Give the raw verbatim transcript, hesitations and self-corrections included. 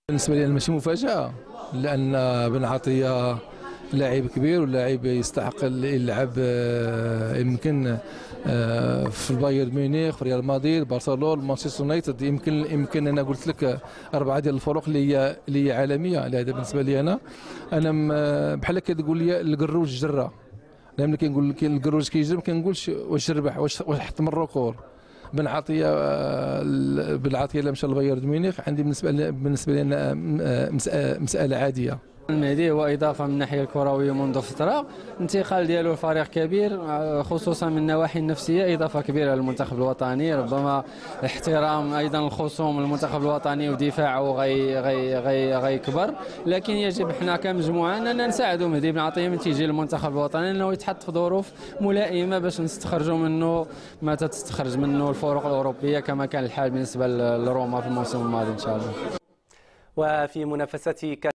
بالنسبه لي ماشي مفاجاه، لان بن عطيه لاعب كبير ولاعب يستحق يلعب يمكن في البايرن ميونخ، في ريال مدريد، برشلونه، مانشستر يونايتد. يمكن يمكن انا قلت لك اربعه ديال الفرق اللي هي اللي هي عالميه. لهذا بالنسبه لي انا انا بحال كتقول لي القروج جره. لما كنقول لك القروج كيجري ما كنقولش واش ربح واش حط من الركور. بن عطيه بن عطيه لما مشى لبايرن ميونخ عندي بالنسبه بالنسبه لي انا مساله عاديه. المهدي هو اضافه من الناحيه الكرويه منذ فتره، الانتقال ديالو لفريق كبير خصوصا من النواحي النفسيه اضافه كبيره للمنتخب الوطني. ربما احترام ايضا الخصوم المنتخب الوطني ودفاعه غي غي غي غيكبر، لكن يجب حنا كمجموعه اننا نساعدوا مهدي بن عطيه من تيجي للمنتخب الوطني انه يتحط في ظروف ملائمه باش نستخرجوا منه ما تستخرج منه الفرق الاوروبيه كما كان الحال بالنسبه لروما في الموسم الماضي ان شاء الله. وفي منافسه